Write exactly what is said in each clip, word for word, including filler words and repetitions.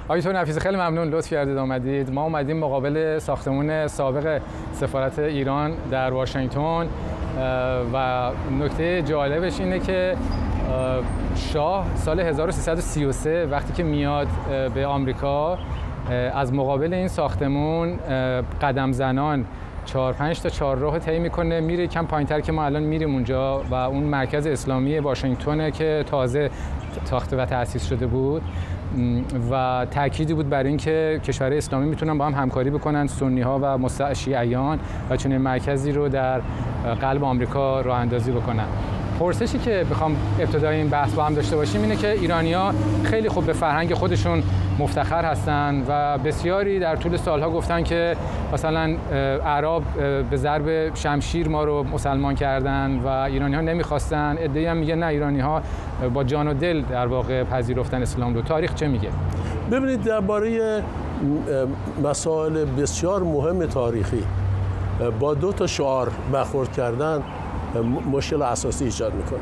آقای نفیسی خیلی ممنون، لطف کردید آمدید. ما اومدیم مقابل ساختمون سابق سفارت ایران در واشنگتن و نکته جالبش اینه که شاه سال هزار و سیصد و سی و سه وقتی که میاد به آمریکا از مقابل این ساختمون قدم زنان چهار پنج تا چهارراه طی میکنه، میره کم پایینتر که ما الان میریم اونجا و اون مرکز اسلامی واشنگتن که تازه ساخته و تأسیس شده بود و تأکیدی بود بر اینکه کشورهای اسلامی میتونن با هم همکاری بکنن، سنی ها و شیعیان، و چنین مرکزی رو در قلب آمریکا راه اندازی بکنن. پرسشی که بخوام ابتدای این بحث با هم داشته باشیم اینه که ایرانی‌ها خیلی خوب به فرهنگ خودشون مفتخر هستن و بسیاری در طول سالها گفتن که مثلا اعراب به ضرب شمشیر ما رو مسلمان کردن و ایرانی‌ها نمیخواستن. عده‌ای هم میگن نه، ایرانی‌ها با جان و دل در واقع پذیرفتن اسلام رو. تاریخ چه میگه؟ ببینید درباره مسائل بسیار مهم تاریخی با دو تا شعار برخورد کردن مشکل اساسی ایجاد میکنه.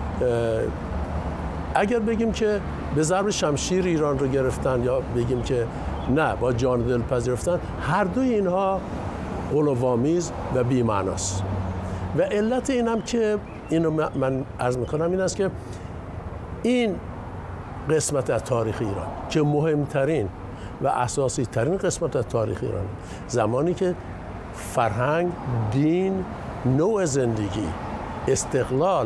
اگر بگیم که به ضرب شمشیر ایران رو گرفتن یا بگیم که نه با جان و دل پذیرفتن، هر دوی اینها غلوآمیز و بی‌معناست. و علت اینم که اینو من عرض میکنم این است که این قسمت از تاریخ ایران که مهمترین و اساسی ترین قسمت از تاریخ ایران، زمانی که فرهنگ، دین، نوع زندگی، استقلال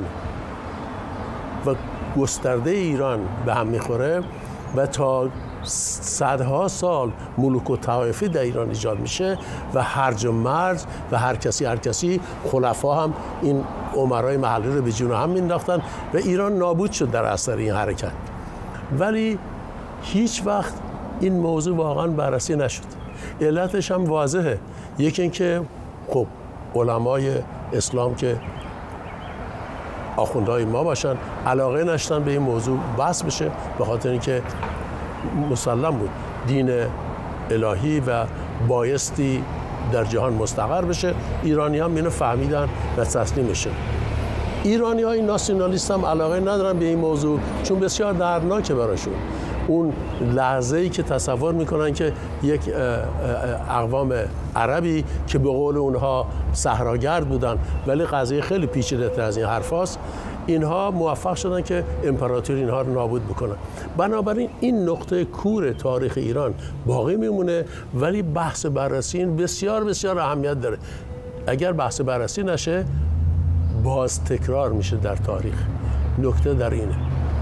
و گسترده ایران به هم میخوره و تا صدها سال ملوک و طوایفی در ایران ایجاد میشه و هرج و مرج و هر کسی هر کسی خلفا هم این امرای محلی رو به جون هم مینداختن و ایران نابود شد در اثر این حرکت. ولی هیچ وقت این موضوع واقعا بررسی نشد. علتش هم واضحه. یکی اینکه خب علمای اسلام که آخوندهای ما باشن علاقه نشتن به این موضوع بحث بشه، به خاطر اینکه مسلم بود دین الهی و بایستی در جهان مستقر بشه. ایرانی هم اینو فهمیدن و تسلیم بشن. ایرانی های ناسیونالیست هم علاقه ندارن به این موضوع چون بسیار دردناکه براشون. اون لحظه‌ای که تصور میکنن که یک اقوام عربی که به قول اونها صحراگرد بودن ولی قضیه خیلی پیچیده‌تر از این حرفاست، اینها موفق شدن که امپراتوری اینها رو نابود بکنن. بنابراین این نقطه کور تاریخ ایران باقی میمونه، ولی بحث بررسی این بسیار بسیار اهمیت داره. اگر بحث بررسی نشه باز تکرار میشه در تاریخ. نکته در اینه.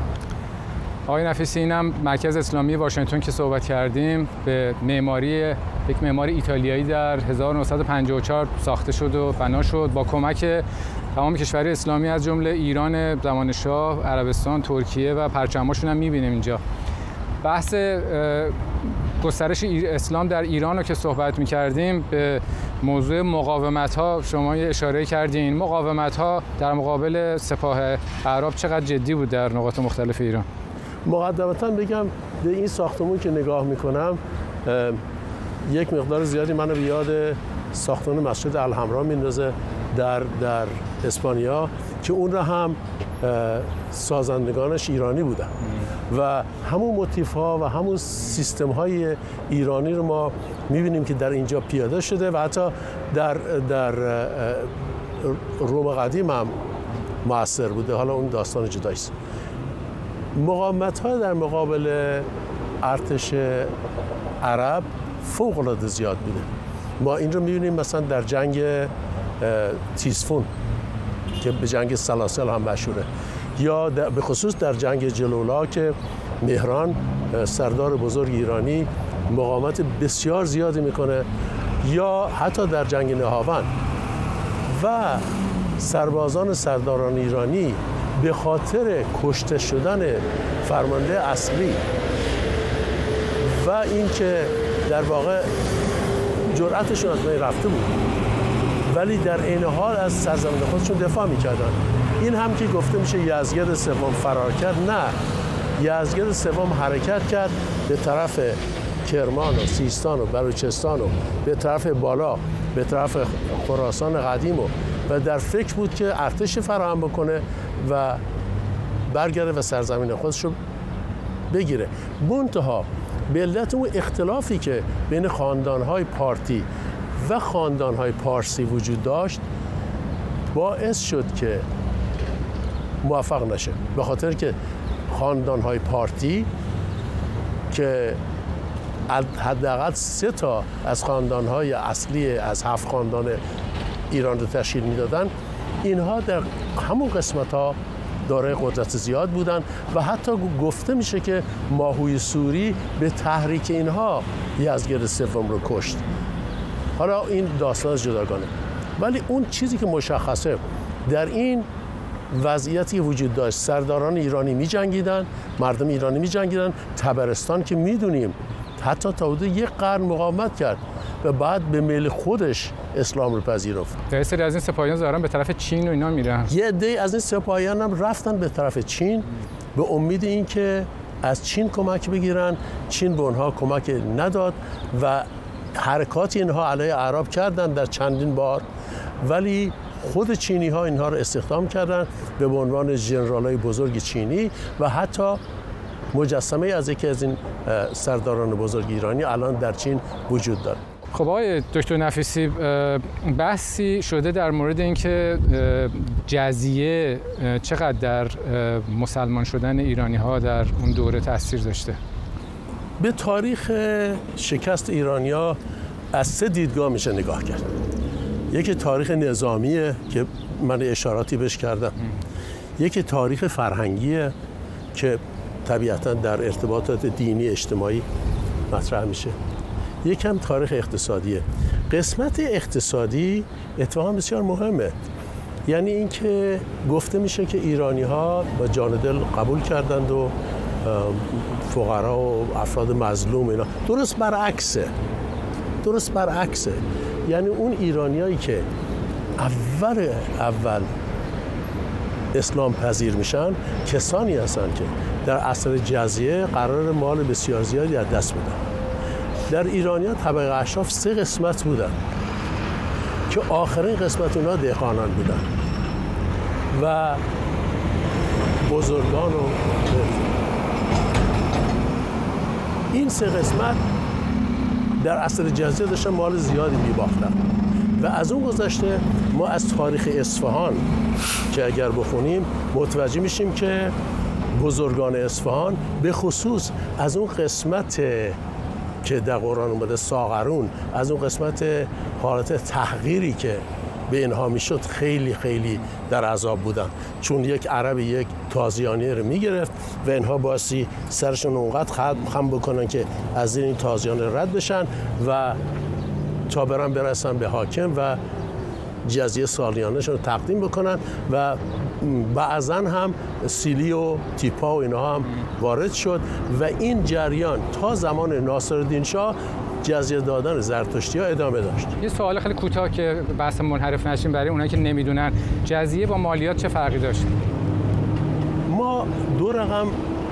آقای نفیسی، اینم مرکز اسلامی واشنگتن که صحبت کردیم، به معماری یک معماری ایتالیایی در هزار و نهصد و پنجاه و چهار ساخته شد و بنا شد با کمک تمام کشورهای اسلامی از جمله ایران زمان شاه، عربستان، ترکیه و پرچماشون هم می‌بینیم اینجا. بحث گسترش اسلام در ایران رو که صحبت می‌کردیم، به موضوع مقاومت‌ها شما اشاره کردین. مقاومت‌ها در مقابل سپاه اعراب چقدر جدی بود در نقاط مختلف ایران؟ مقدمتاً بگم به این ساختمون که نگاه میکنم یک مقدار زیادی منو به یاد ساختمان مسجد الحمرا میندازه در در اسپانیا که اون را هم سازندگانش ایرانی بودن و همون موتیف ها و همون سیستم های ایرانی رو ما میبینیم که در اینجا پیاده شده و حتی در در روم قدیم هم مؤثر بوده. حالا اون داستان جداییست. مقاومت ها در مقابل ارتش عرب فوق العاده زیاد بوده. ما این رو می‌بینیم مثلا در جنگ تیسفون که به جنگ سلاسل هم مشهوره، یا به خصوص در جنگ جلولا که مهران سردار بزرگ ایرانی مقاومت بسیار زیادی میکنه، یا حتی در جنگ نهاوند و سربازان سرداران ایرانی به خاطر کشته شدن فرمانده اصلی و اینکه در واقع جرأتشون از بین رفته بود ولی در عین حال از سرزمین خودشون دفاع میکردن. این هم که گفته میشه یزدگرد سوم فرار کرد، نه، یزدگرد سوم حرکت کرد به طرف کرمان و سیستان و بلوچستان و به طرف بالا به طرف خراسان قدیم و و در فکر بود که ارتش فراهم بکنه و برگرده و سرزمین خودش رو بگیره. منتها به علت اون اختلافی که بین خاندان‌های پارتی و خاندان‌های پارسی وجود داشت باعث شد که موفق نشه، به خاطر که خاندان‌های پارتی که حداقل سه تا از خاندان‌های اصلی از هفت خاندان ایران رو تشکیل میدادن، اینها در همون قسمت‌ها دارای قدرت زیاد بودن و حتی گفته میشه که ماهوی سوری به تحریک اینها یزدگرد سوم رو کشت. حالا این داستان جداگانه، ولی اون چیزی که مشخصه در این وضعیتی وجود داشت، سرداران ایرانی می جنگیدن، مردم ایرانی می جنگیدن. طبرستان که میدونیم حتی تا حدود یک قرن مقاومت کرد و بعد به میل خودش اسلام رو پذیرفت. یه سری از این سپاهیان ظاهرا به طرف چین و اینا میرن. یه عده از این سپاهیان هم رفتن به طرف چین به امید اینکه از چین کمک بگیرن. چین به اونها کمک نداد و حرکات اینها علیه اعراب کردن در چندین بار، ولی خود چینی ها اینها رو استخدام کردن به عنوان ژنرالای بزرگ چینی و حتی مجسمه از یکی از این سرداران بزرگ ایرانی الان در چین وجود داره. خب آقای دکتر نفیسی، بحثی شده در مورد اینکه جزیه چقدر در مسلمان شدن ایرانی ها در اون دوره تاثیر داشته؟ به تاریخ شکست ایرانیا از سه دیدگاه میشه نگاه کرد. یکی تاریخ نظامیه که من اشاراتی بهش کردم، یکی تاریخ فرهنگیه که طبیعتاً در ارتباطات دینی اجتماعی مطرح میشه، یکم تاریخ اقتصادیه. قسمت اقتصادی اتفاقا بسیار مهمه، یعنی اینکه گفته میشه که ایرانی ها با جان دل قبول کردند و فقرا و افراد مظلوم اینا. درست برعکسه، درست برعکسه. یعنی اون ایرانیایی که اول اول اسلام پذیر میشن کسانی هستن که در عصر جزیه قرار مال بسیار زیادی از دست بدن. در ایرانیا طبقه اشراف سه قسمت بودن که آخرین قسمت اونا دهقانان بودن و بزرگان و این سه قسمت در عصر جزیه داشتن مال زیادی میباختن. و از اون گذشته ما از تاریخ اصفهان که اگر بخونیم متوجه میشیم که بزرگان اصفهان به خصوص از اون قسمت که در قرآن اومده ساغرون، از اون قسمت حالت تحقیری که به اینها میشد خیلی خیلی در عذاب بودن، چون یک عرب یک تازیانی رو میگرفت و اینها باسی سرشون اونقدر خم بکنن که از این تازیان رد بشن و تا برن برسن به حاکم و جزیه سالیانه‌شون رو تقدیم بکنن و بعضا هم سیلی و تیپا و اینها هم وارد شد و این جریان تا زمان ناصرالدین شاه جزیه دادن زرتشتی‌ها ادامه داشت. یه سوال خیلی کوتاه که بحث منحرف نشیم برای اونایی که نمیدونن، جزیه با مالیات چه فرقی داشت؟ ما دو رقم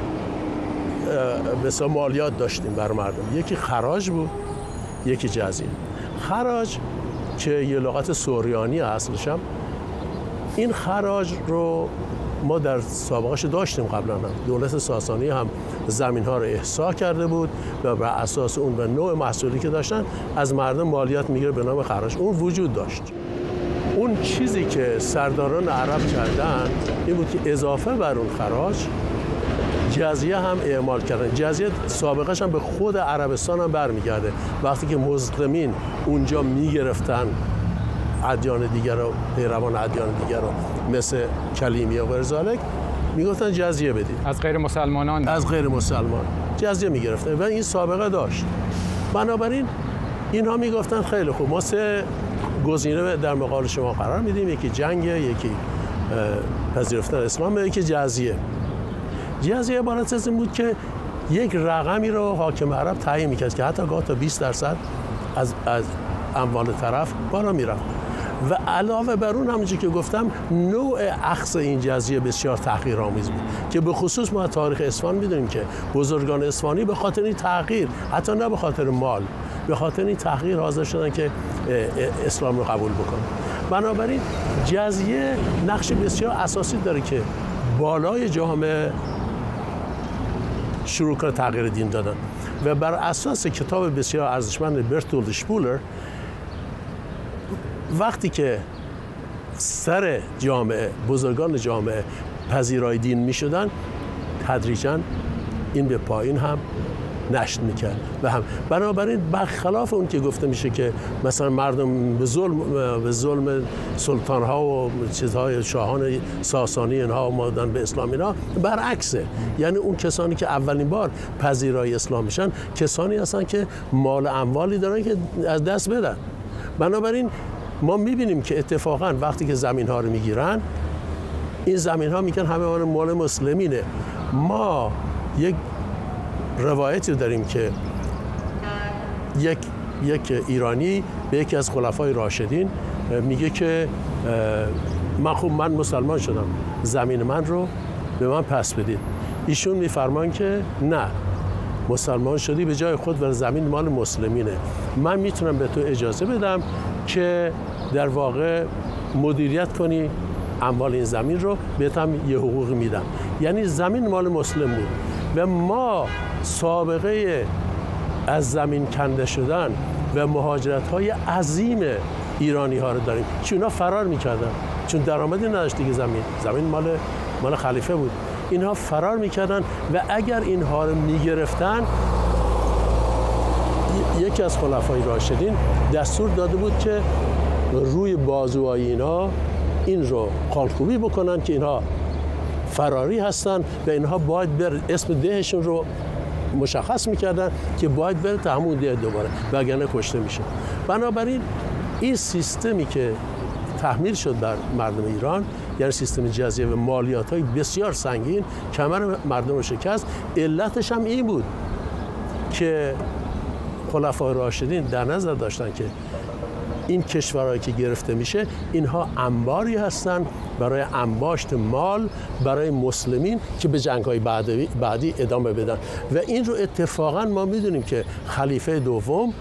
بسیار مالیات داشتیم بر مردم، یکی خراج بود، یکی جزیه. خراج که یه لغت سوریانی اصلش هم، این خراج رو ما در سابقش داشتیم قبلا هم. دولت ساسانی هم زمین ها رو احصا کرده بود و بر اساس اون و نوع محصولی که داشتن از مردم مالیات میگیره به نام خراج. اون وجود داشت. اون چیزی که سرداران عرب کردن این بود که اضافه بر اون خراج جزیه هم اعمال کردن. جزیه سابقش هم به خود عربستان هم برمیگرده. وقتی که مسلمین اونجا میگرفتن ادیان دیگر رو، پیروان ادیان دیگر رو مثل کلیمیه و غیر ذالک، میگفتن جزیه بدید. از غیر مسلمانان؟ از غیر مسلمان جزیه میگرفتن و این سابقه داشت. بنابراین اینها میگفتن خیلی خوب، ما سه گزینه در مقابل شما قرار میدیم، یکی جنگ، یکی پذیرفتن اسلام، یکی جزیه. جزیه عبارت از این بود که یک رقمی رو حاکم عرب تعیین میکرد که حتی گاه تا بیست درصد از از اموال طرف بالا میرفت و علاوه بر اون همونجوری که گفتم نوع اخذ این جزیه بسیار تحقیرآمیز بود که به خصوص ما تاریخ اصفهان میدونیم که بزرگان اصفهانی به خاطر این تحقیر، حتی نه به خاطر مال، به خاطر این تحقیر حاضر شدن که اسلام رو قبول بکنن. بنابراین جزیه نقش بسیار اساسی داره که بالای جامعه شروع کنه تغییر دین دادن و بر اساس کتاب بسیار ارزشمند برتولد شپولر وقتی که سر جامعه بزرگان جامعه پذیرای دین می شدن تدریجاً این به پایین هم نشت میکرد و هم بنابراین برخلاف اون که گفته میشه که مثلا مردم به ظلم به ظلم سلطان ها و چیزهای شاهان ساسانی اینها اومدن به اسلام، اینا برعکسه. یعنی اون کسانی که اولین بار پذیرای اسلام میشن کسانی هستن که مال اموالی دارن که از دست بدن. بنابراین ما میبینیم که اتفاقا وقتی که زمین ها رو میگیرن این زمین ها میگن همه آن مال مسلمینه. ما یک روایتی داریم که یک یک ایرانی به یکی از خلفای راشدین میگه که من خوب من مسلمان شدم، زمین من رو به من پس بدید. ایشون میفرمان که نه، مسلمان شدی به جای خود و زمین مال مسلمینه، من میتونم به تو اجازه بدم که در واقع مدیریت کنی اموال این زمین رو، بهتم یه حقوق میدم. یعنی زمین مال مسلم بود و ما سابقه از زمین کنده شدن و مهاجرت‌های عظیم ایرانی ها رو داریم. چون اینا فرار میکردن، چون درآمدی نداشت دیگه، زمین زمین مال مال خلیفه بود. اینها فرار میکردن و اگر اینها رو میگرفتن یکی از خلفای راشدین دستور داده بود که روی بازوهای اینا این رو خالکوبی بکنن که اینها فراری هستن و اینها باید بر اسم دهشون رو مشخص میکردن که باید بره تا همون ده دوباره وگرنه کشته میشه. بنابراین این سیستمی که تحمیل شد بر مردم ایران، یعنی سیستم جزیه و مالیات های بسیار سنگین، کمر مردم رو شکست. علتش هم این بود که خلفای راشدین در نظر داشتن که این کشورهایی که گرفته میشه اینها انباری هستن برای انباشت مال برای مسلمین که به جنگ‌های بعدی, بعدی ادامه بدن. و این رو اتفاقا ما میدونیم که خلیفه دوم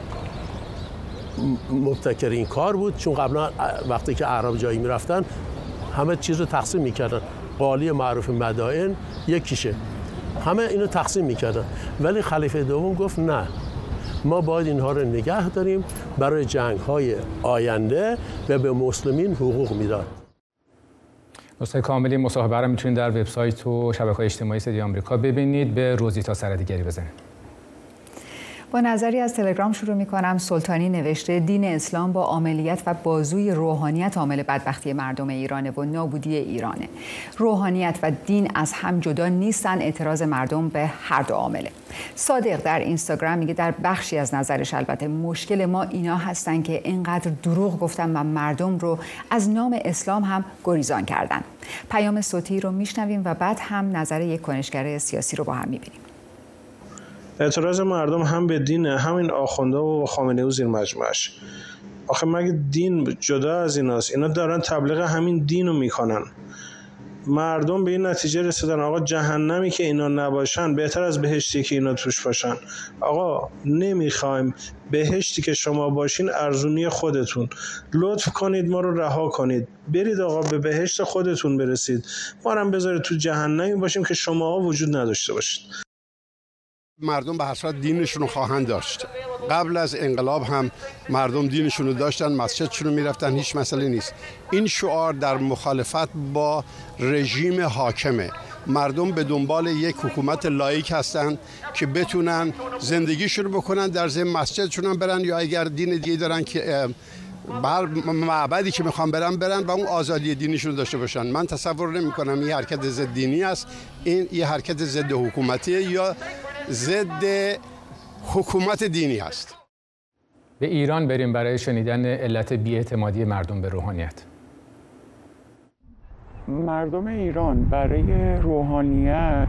مبتکر این کار بود، چون قبلا وقتی که اعراب جایی میرفتن همه چیز رو تقسیم میکردن، قالی معروف مدائن یکیشه، همه اینو تقسیم میکردن. ولی خلیفه دوم گفت نه، ما باید اینها رو نگه داریم برای جنگ‌های آینده و به مسلمین حقوق میداد. نسخه کاملی مصاحبه رو میتونید در وبسایت و شبکه‌های اجتماعی صدای آمریکا ببینید. به روزیتا سردیگری بزنید. با نظری از تلگرام شروع می‌کنم. سلطانی نوشته دین اسلام با عاملیت و بازوی روحانیت عامل بدبختی مردم ایرانه و نابودی ایرانه. روحانیت و دین از هم جدا نیستن، اعتراض مردم به هر دو عامله. صادق در اینستاگرام میگه در بخشی از نظرش البته مشکل ما اینا هستن که اینقدر دروغ گفتن و مردم رو از نام اسلام هم گریزان کردن. پیام صوتی رو میشنویم و بعد هم نظر یک کنشگر سیاسی رو با هم میبینیم. اعتراض مردم هم به دینه، همین آخونده و خامنه‌ای و زیر مجموعش. آخه مگه دین جدا از ایناست؟ اینا دارن تبلیغ همین دین رو میکنن. مردم به این نتیجه رسیدن آقا جهنمی که اینا نباشن بهتر از بهشتی که اینا توش باشن. آقا نمیخوایم بهشتی که شما باشین ارزونی خودتون، لطف کنید ما رو رها کنید، برید آقا به بهشت خودتون برسید، ما رو هم بذارید تو جهنمی باشیم که شما وجود نداشته باشید. مردم به حسرت دینشون رو خواهند داشت. قبل از انقلاب هم مردم دینشون رو داشتن، مسجدشون رو میرفتن، هیچ مسئله نیست. این شعار در مخالفت با رژیم حاکمه. مردم به دنبال یک حکومت لایک هستن که بتونن زندگیشون رو بکنن، در ضمن مسجدشون هم برن، یا اگر دین دیگه دارن که بر معبدی که میخوان برن برن و اون آزادی دینیشون داشته باشن. من تصور نمی کنم این حرکت ضد دینی است، این یه حرکت ضد حکومتیه یا ضد حکومت دینی است. به ایران بریم برای شنیدن علت بی‌اعتمادی مردم به روحانیت. مردم ایران برای روحانیت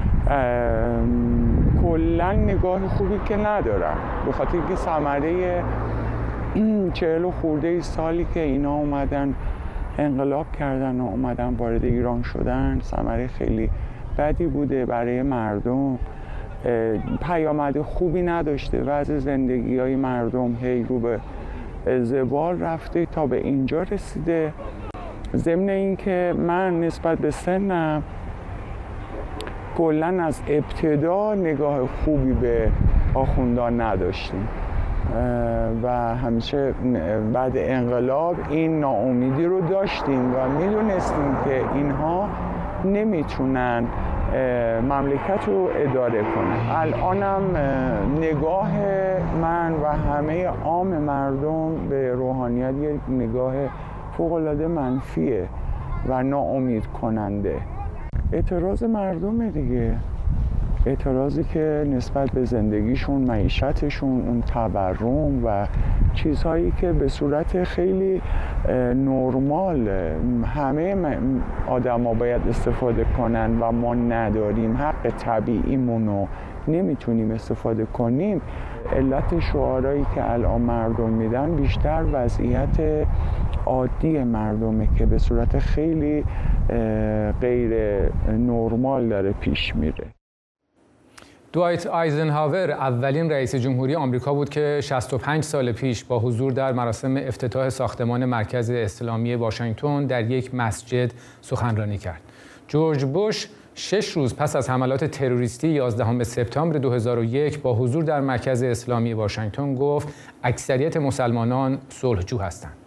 کلا نگاه خوبی که ندارن، به خاطر اینکه ثمره چهل و خورده سالی که اینا اومدن انقلاب کردن و اومدن وارد ایران شدن ثمره خیلی بدی بوده برای مردم. پیامد خوبی نداشته، وضع زندگی های مردم هی رو به زوال رفته تا به اینجا رسیده. ضمن این که من نسبت به سنم کلاً از ابتدا نگاه خوبی به آخوندان نداشتیم و همیشه بعد انقلاب این ناامیدی رو داشتیم و میدونستیم که اینها نمیتونن مملکت رو اداره کنن. الانم نگاه من و همه عام مردم به روحانیت یک نگاه فوق‌العاده منفیه و ناامید کننده. اعتراض مردم دیگه، اعتراضی که نسبت به زندگیشون، معیشتشون، اون تورم و چیزهایی که به صورت خیلی نرمال همه آدما باید استفاده کنن و ما نداریم، حق طبیعیمون رو نمیتونیم استفاده کنیم. علت شعارهایی که الان مردم میدن بیشتر وضعیت عادی مردمه که به صورت خیلی غیر نرمال داره پیش میره. دوایت آیزنهاور اولین رئیس جمهوری آمریکا بود که شصت و پنج سال پیش با حضور در مراسم افتتاح ساختمان مرکز اسلامی واشنگتن در یک مسجد سخنرانی کرد. جورج بوش شش روز پس از حملات تروریستی یازدهم سپتامبر دو هزار و یک با حضور در مرکز اسلامی واشنگتن گفت اکثریت مسلمانان صلحجو هستند.